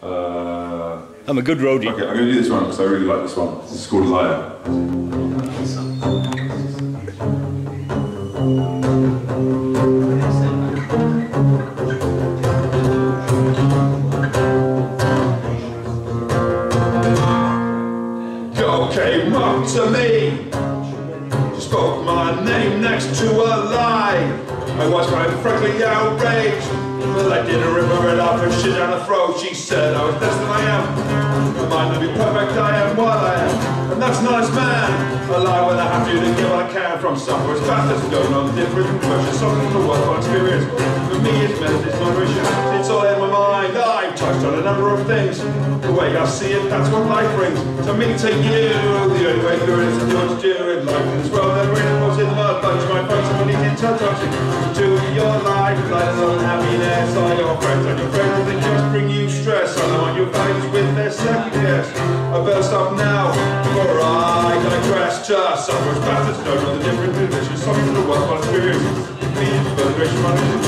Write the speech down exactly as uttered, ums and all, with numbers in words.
Uh, I'm a good roadie. okay, I'm going to do this one because I really like this one. This is called Liar. Girl came up to me, spoke my name next to a lie. I was quite frankly outraged, but I didn't rip it off her shit down her throat. She said I was less than I am. I might not be perfect, I am what I am, and that's a nice man. I lie when I have to to give what I can from somewhere as fast as going on the different impressions. Something from the world experience. For me it's meant, it's moderation, it's all in my mind. I've touched on a number of things. The way I see it, that's what life brings. To me, to you, the only way through it is to do what you do in life. In this world, never was in the mud, but you might find someone easy to touch it. To your life, light and happiness. Are your friends and your friends that just bring you stress? I know your values with their second guess. I better stop now, for I digress. Just some bastards don't know the difference between something from the world experience. Me, but the